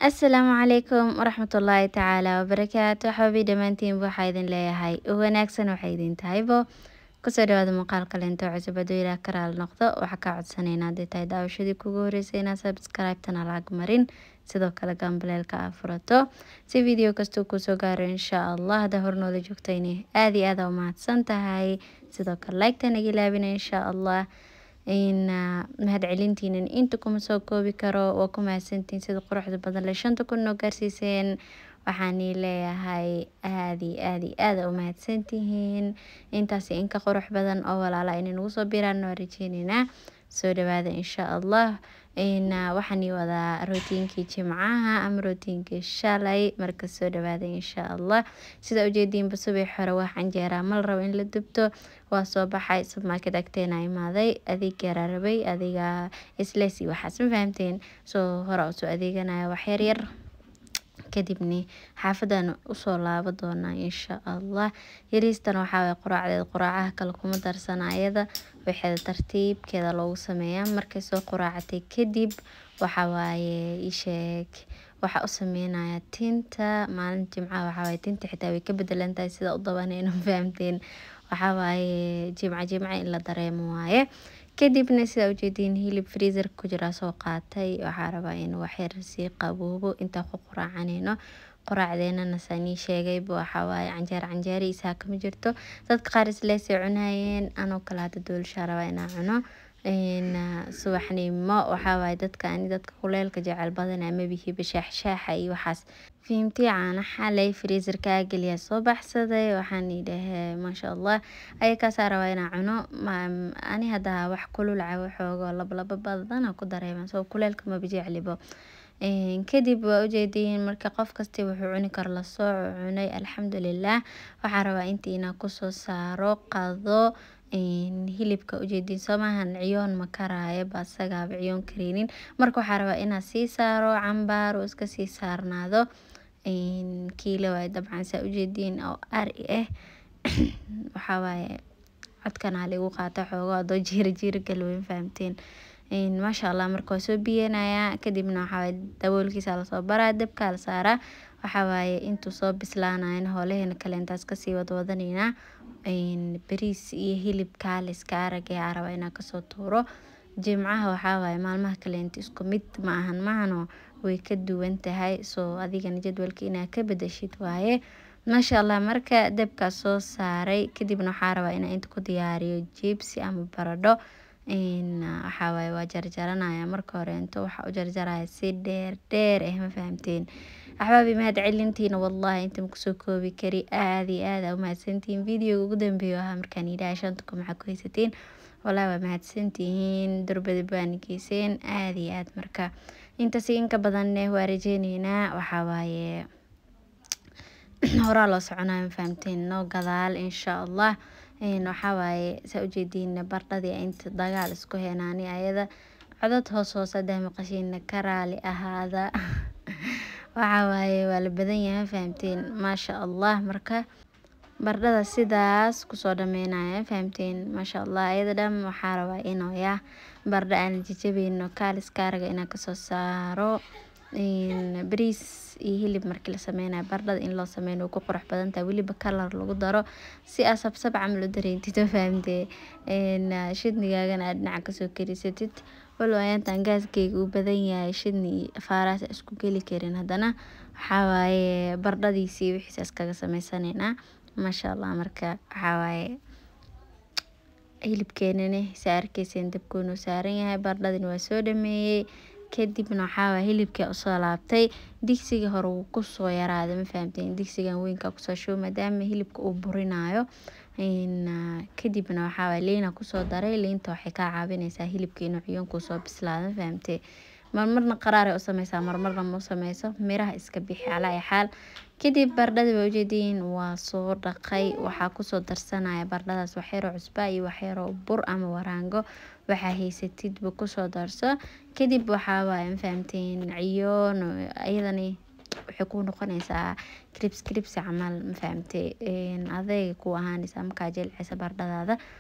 Asalaamu calaykum waraxmatullaahi tacaala wabarakaatu. Waxaa dhammaantiin waxaa idin leeyahay wanaagsan waxay idin tahaybo kusoo dhawaada muuqaalka leento cusub hadduu ilaah ka raali noqdo. Waxaa kaa codsanaynaa haddii tahay daawashadii kugu horeysay inaad subscribe-tana lacag marin sidoo kale gambaleelka aad furato si video kastuu kusoo gaaro insha allah. Hadda hornooda joogtayni aad iyo aad u mahadsan tahay. Sidoo kale like-ta naga ilaabina insha allah. mahad celintiina inta kuma soo koobi karo waa ku mahadsantiin sida quruxda badan le 5 kun noo gaarsiiseen. waxaan leeyahay aad u mahadsantihiin intaas in ka qurux badan oo walaala inay nagu soo biiraan noo rajeyneynaa. soo dhawaada insha allah. waxaan wadaa rootinkii jimcaha ama rootinkii shalay marka soo dhawaada insha allah. sida ujeediin subax hore wax canjeera mal rabo in la dubto waa soo baxay supermarket agteena imaaday adeeg yar rabay adiga isleesi waxaas ma fahamteen soo hore u soo adeeganaya wax yar kadibni xaafadan usoo laabo doona insha allah. yariistan waxaa way quraacaha kale kuma darsanayada waxay tartiibkeeda loogu sameeyaa markay soo quraacatay kadib waxa waaye isheeg waxa u sameynaya tinta maalin jimcaha waxa waaye tinta xitaa way ka bedelan tahay sida u dabanayno fahamteen waxa waaye jimca in la dareemo waaye. kadibna sida ujeediin hilib freezer ku jira soo qaatay waxaa rabaa in wax yar sii qaboobo inta ku quraacanayno. quraacdeena nasani sheegay waxa waaye canjeeri isaa kama jirto dadka qaar isleesay cunayeen anoo kala hada doolasha rabaa inaan cuno. subaxnimo waxa waaye dadka kuleelka jecel badan ama bihiba shaaxa iyo waxaas fiimtii caana xalay freezer ka galiya soo baxsaday waxaan idhahay maasha allah ayakaas rabaa inaan cuno. ani hada wax kulul caawa xoogo laba badan ku dareemaan soo kuleelka ma bijeclibo. kadib waa ujeediin marka qof kasta wuxuu cuni karo la soo cunay alxamdulillaah. waxaa rabaa intii inaan kusoo saaro qado hilibka ujeediin somahan ciyoon ma karaayo basaga ciyoon kareenin marka waxaa rabaa inaan sii saaro cambaar oo iska sii saarnaado kiilo way dabcan saa ujeediin oo ari waxa waaye codkana lagu qaato xoogo adoo jiir galweyn fahamteen. maasha allah marka waa soo biyenaya kadibna waxa waaye daboolkiisa la soo baraa dabka la saaraa waxa waaye intuu soo bislaanayo hooleheena kale intaas ka sii wadanayna bariis iyo hilib kaale iska aragay araba inaan kasoo tuuro. jimcaha waxa waaye maalmaha kale inta isku mid ma ahan maano way ka duwan tahay soo adigana jadwalka inaad ka bedeshid waaye. maasha allah marka dabka soo saaray kadibna waxaa rabaa inaan inta ku diyaariyo jibsi ama baradho. waxa waaye waa jarjaranaya marka hore inta waxa u jarjaraya si dheer ma fahamteen. axbaabi mahad celintiina wallahi inta ma kusoo koobi kari aad iyo aad u mahadsantihiin. video ugu dambeeyo ahaa markaan idhahay 5 kun maxaa ku haysateen wallahi waa mahadsantihiin durbada baan geyseen aad iyo aad marka intaas in ka badan waa rajeyneynaa waxa waaye hore loo soconayo fahamteen noo gadaal insha allah. waxa waaye saa ujeediin bardhadii inta dagaal isku heenaani ayada codad hoos hadaa maqashiina ka raali ahaada waxa waaye waa la badan yahay fahamteen maasha allah. marka bardhada sidaas kusoo dhameynaya fahamteen maasha allah ayada dham waxaa rabaa inuu yaa bardha aan jajabeyno kaaliska araga inaan kasoo saaro. bariis iyo hilib markii la sameynayo bardhada in loo sameeyo ku qurux badan tahay waliba color lagu daro si asab camal u dareentid fahamtay. shidnigaagana aad dhinaca kasoo karisatid walow ayantan gaaskeyga uu badan yahay shidni faaraas isku geli karin haddana waxa waaye bardhadiisii wixii iskaga sameysanaynaa maasha allah. marka waxa waaye hilibkeenana saarkeyseen dabkoonu saaran yahay bardhadina waa soo dhameeyay kadibna waxaa waaye hilibka usoo laabtay digsiga hore uu kusoo yaraaday ma fahamteen digsigan weynka kusoo shubo maadaama hilibka uu burinayo. kadibna waxaa waaye liina kusoo daray liinta waxay ka caawinaysaa hilibka inuu ciyoonku soo bislaado fahamtay. marmarna qaraar u sameysaa marmarna ma sameyso miraha iska bixi calaa xaal. kadib bardhada waa ujeediin waa soo dhaqay waxaa kusoo darsanaya bardhadaas wax yar cusba iyo wax yar bur ama waraango waxa haysatid bu kusoo darso. kadib waxaa waaye ma fahamteen ciyoon ayadani waxay ku noqonaysaa crips camal ma fahamtay adeeg ku ahaanaysa marka jilcisa bardhadaada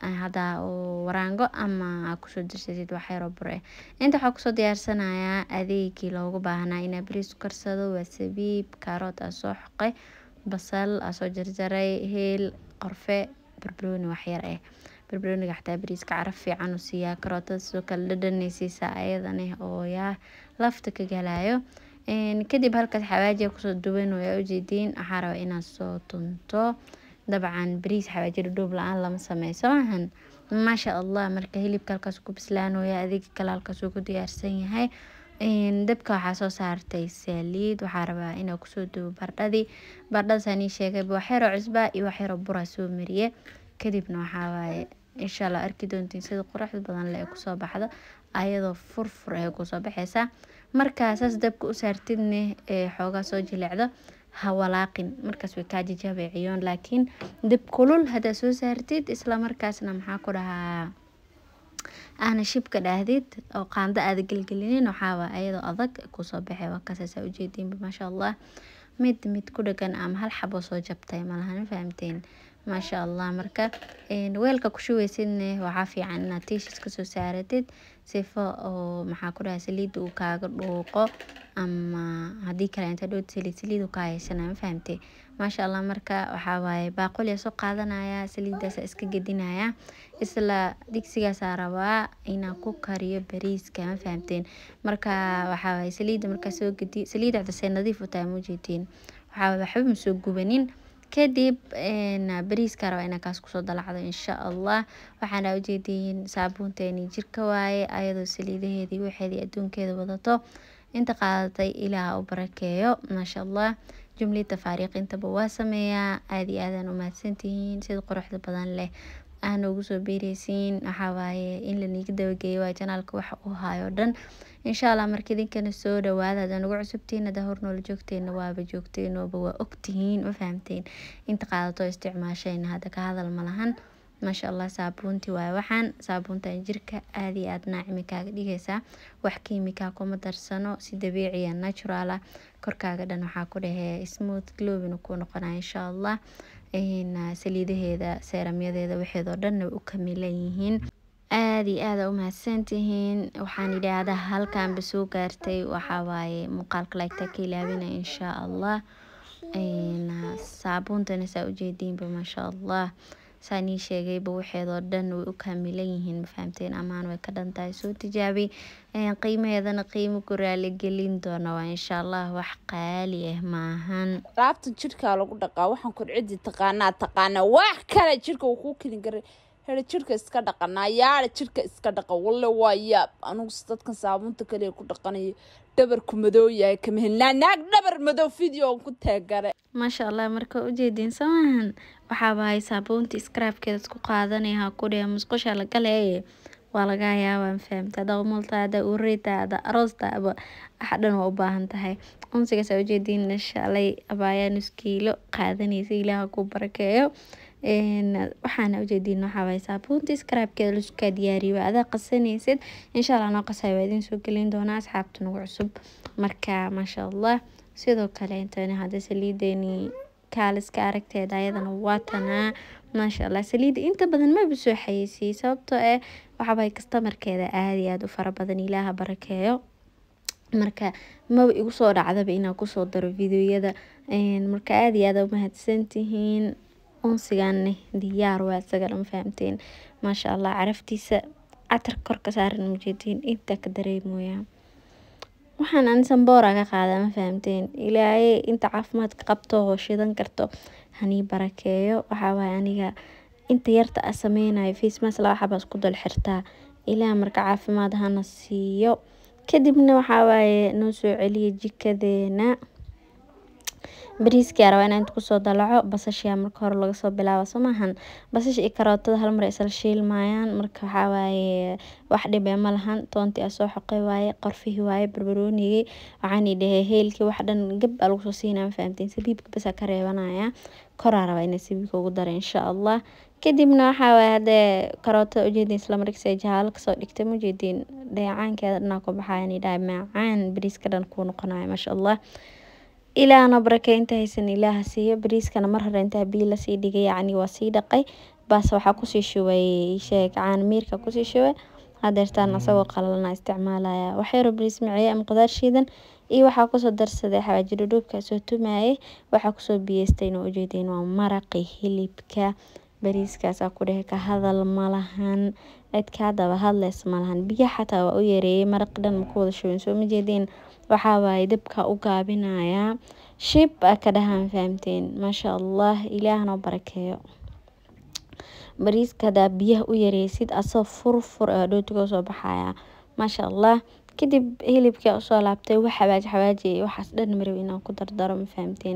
hada oo waraango ama kusoo dirsadid wax yar oo bur ah. Inta waxaa kusoo diyaarsanayaa adeegii loogu baahnaa inaa bariis ku karsado. Waa sabiib, karoot aan soo xoqay, basal aan soo jarjaray, heel, qorfe, barbarooni wax yar ah. barbarooniga xataa bariiska caraf fiican u siiyaa. karootada sidoo kale dhadhan ay siisaa ayadana oo yaa lafta ka galayo. kadib halkaas xawaaji kusoo duban way u jeedin. waxaa rabaa inaad soo tunto. dabcan bariis xawaaji dhudhub la-aan lama sameeyo maahan. maasha allah. marka hilibka halkaas ku bislaanaya, adeeg kale halkaas uu ku diyaarsan yahay. dabka waxaa soo saartay saliid. waxaa rabaa inaa kusoo dubo bardhadii. bardhadaasaan ii sheegay wax yar oo cusba iyo wax yar oo bur soo mariye. kadibna waxaa waaye insha allah arki doontiin sida quruxda badan leh kusoo baxdo ayadoo furfur ay kusoo baxaysa. marka saas dabka u saartidne xoogaa soo jilicdo ha walaaqin. markaas way kaa jajabayciyoon. laakiin dab kulul hadaa soo saartid isla markaasna maxaa ku dhahaa aana shibka dhahdid oo qaando aada gelgelinin. waxaa waa ayadoo adag kusoo baxay. waa kaasaasaa ujeediinba maasha allah. mid ku dhagan ama hal xabo soo jabtay malahan fahamteen. maasha allah. marka weelka ku shubeysidne waxaa fiican inaad tiishis ka soo saaratid sifo oo maxaa ku dhahaa saliid uu kaaga dhuuqo ama haddii kale inta dhow saliid uu ka haysana ma fahamtay. maasha allah. marka waxaa waaye baaquli soo qaadanaya, saliidaas iska gedinaya. isla digsigaas rabaa inaan ku kariyo bariiska ma fahamteen. marka waxaa waaye saliida marka soo gedi saliida hadda nadiif u tahay ma jeedin. waxaa waxba ma soo gubanin. kadib bariiska rabaa inaan kaas kusoo dalacdo insha allah. waxaana ujeediin saabuunteeni jirka waaye ayadoo saliidaheedii waxeedii adduunkeeda wadato. inta qaadatay ilaah u barakeeyo maasha allah. jumlii tafaariiq intaba waa sameeyaa. aad iyo aadaan u mahadsantihiin sida quruxda badan leh aan ugu soo beereysiin. waxaa waaye in la niga dabageeyo waa janaalka waxa uu hayo dhan insha allah. marka idinkana soo dhawaada hadaan ugu cusubtiin hada hor noola joogteena waaba joogteenooba waa ogtihiin ma fahamteen. inta qaadato isticmaashayna hadda ka hadal malahan maasha allah. saabuuntii waaye waxaan saabuuntan jirka aad iyo aad naacimi kaaga dhigaysaa. wax kiimika kuma darsano, si dabiici ah natural ah. korkaaga dhan waxaa ku dhahee smooth glowing ku noqonaya insha allah. saliidaheeda seeramyadeeda waxeedoo dhan u kamilan yihiin. aad iyo aad u mahadsantihiin. waxaan idhaahdaa halkan ba soo gaartay. waxaa waaye muuqaalka laagta ka ilaabina insha allah. saabuuntana saa ujeediinba maasha allah. saan ii sheegayba waxeedoo dhan way u kamilan yihiin ma fahamteen. amaan way ka dhantahay soo tijaabi. qiimaheedana qiimo ku raali gelin doona waa insha allah. wax qaali ah maahan. laabta jirka lagu dhaqaa. waxaan kurcidi taqaanaa wax kale jirka uu ku kelin garay. hada jirka iska dhaqanaa yaala jirka iska dhaqa walle waa yaab. anugu dadkan saabuunta kale ku dhaqanayo dhabarku madow yahay kama helnaa naag dhabar madow video ku taagare maasha allah. marka ujeedin samahan waxaa waaye saabuunta scrapkeeda isku qaadanaya ku dheh musqusha la galay waa laga yaabaa fahamta. daqmultaada ureetaada aroostaaba axdan waa u baahan tahay. unsiga saa ujeedin insha allah abaaya nus kiilo qaadanaysa ilaaha ku barakeeyo. waxaana ujeedin waxaa waaye saabuunta scrapkeeda lasku diyaariyo adaa qasanaysid insha allah. noo qasay waa idin soo gelin doonaa asxaabta nagu cusub. marka maasha allah. sidoo kale intana hadda saliideeni kaaliska aragteeda ayadana waa tanaa maasha allah. saliida inta badan ma soo xayeysiiyey sababtoo waxa waaye customerkeeda aad iyo aad u fara badan ilaaha barakeeyo. marka ma igu soo dhacdaba inaan kusoo daro videoyada. marka aad iyo aad u mahadsantihiin. unsigaanne diyaar waa isaga ma fahamteen maasha allah. caraftiisa catar kor ka saaran mujeediin inta ka dareemoyaa. waxaan anisan boora ka qaada ma fahamteen. ilaahay inta caafimaadka qabto oo shidan karto hani barakeeyo. waxaa waaye aniga inta yarta a sameynayo face mask laba xabas ku dul xirtaa. ilaa marka caafimaad hana siiyo. kadibna waxaa waaye noo soo celiya jikadeena. bariiska rabaa inaan kusoo dalaco. basasha marka hore laga soo bilaabo samahan. basasha iyo karootada hal mar isla shiilmayaan. marka waxaa waaye wax dhib ma lahan. toontii soo xoqay waaye, qorfihi waaye, barbaroonigii waxaan idhahay heelkii wax dhan gab lagu soo siinaa ma fahamteen. sabiibka bas ka reebanaya. koraa rabaa inaan sabiibka ugu daro insha allah. kadibna waxaa waaye hade karootada ujeedin isla markiisa jahaalo kasoo dhigtay ma jeedin dheecaankeeda dhanaa ku baxayan idhahay macaan bariiska dhan kuu noqonayo maasha allah. ilaahna barake inta haysan ilaaha siiyo. bariiskana mar hore intaa biyo lasii dhigay yacni waa sii dhaqay. bas waxaa kusii shubay sheeg caan miirka kusii shubay hadeertaan asagoo qalalana isticmaalaya waxyaro bariis maciye ama qudaar shiidan iyo waxaa kusoo darsaday xawaaji dhudhuubka soo tumaayay waxaa kusoo biyeystay inuu ujeedeen waa maraqi hilibka bariiskaas ku dhehe ka hadal malahan cidka hadaba hadleys malahan biyo xataa waa u yareeyay maraq dhan ma ku wada shubin soo ma jeedeen waxaa waaye dabka u gaabinaya shib ka dhahaan fahamteen maasha allah ilaahna barakeeyo bariiska hadaa biyaha u yareysid asoo furfur dhootiga soo baxaya maasha allah kadib hilibka usoo laabtay xawaaji waxaas dhan marib inaan ku dardaro ma fahamteen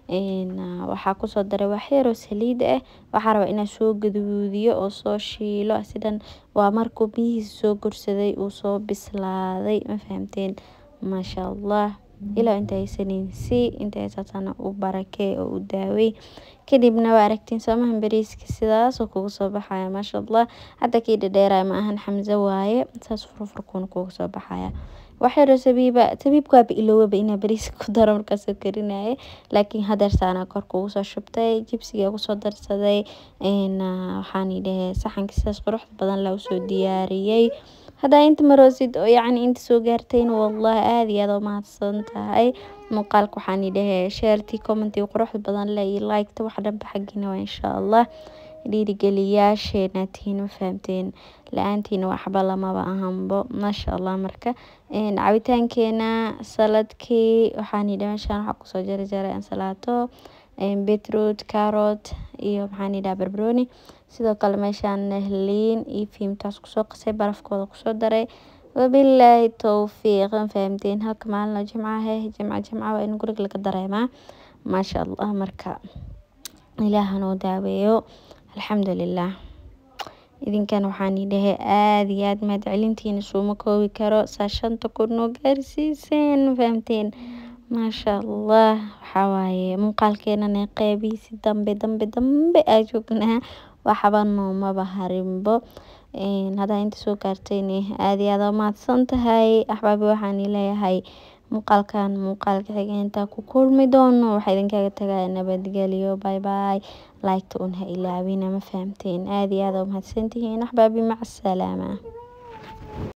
waxaa kusoo daray waxyaro saliid waxaa rabaa inaan soo gaduudiyo oo soo shiilo sidan waa markuu biyihiisa soo gursaday uu soo bislaaday ma fahamteen maasha allah ilaa inta haysanin si inta haysatana u barakee oo u daawey kadibna waa aragtiin soomahan bariiska sidaas oo kugu soo baxaya maasha allah hadda kii dhadheeraya ma ahan xamza waaye saas furfurkuuna kugu soo baxaya waxyaro sabiibka waaba iloowaba inaa bariiska ku daro markaasoo karinaya laakiin hadeertaana kor kugu soo shubtay jibsiga kusoo darsaday waxaan idhahe saxanka sidaas quruxda badan la usoo diyaariyey hadaa inta maroosid oo yacni inta soo gaartayna wallahi aad iyo aad u mahadsan tahay muuqaalka waxaan idhahe sheertii commentii quruxda badan le iyo like-ta wax dhanba xaggiina waa insha allah dhiirigeliyaasheena tihiin ma fahamteen la-aantiina waxba lamaba ahanbo maasha allah marka cabitaankeena saladkii waxaan idhahe meeshaan waxaa kusoo jarjaray ansalaato beetroot carrot iyo maxaan idhaha barbarooni sidoo kale meeshaan liin iyo fiimtaas kusoo qasay barafkooda kusoo daray wabilaahi towfiiq ma fahamteen halka maalin oo jimca waa in guriga laga dareemaa maasha allah marka ilaahanoo daaweeyo alxamdulilah idinkan waxaan idhahe aad iyo aad mahad celintiina suuma koobi karo saa 5 kun noo gaarsiiseen ma fahamteen maasha allah waxaa waaye muuqaalkeenana qeybihiisi dambe aa joognaa waxba noomaba harinbo hadaa inta soo gaartayna aad iyo aad u mahadsan tahay axbaabi waxaan leeyahay muuqaalkan muuqaalka xiga intaa ku kulmi doono waxaa idinkaga tagaya nabadgelyo bye bye like-ta un ha ilaawina ma fahamteen aad iyo aad u mahadsantihiin axbaabi maca salaama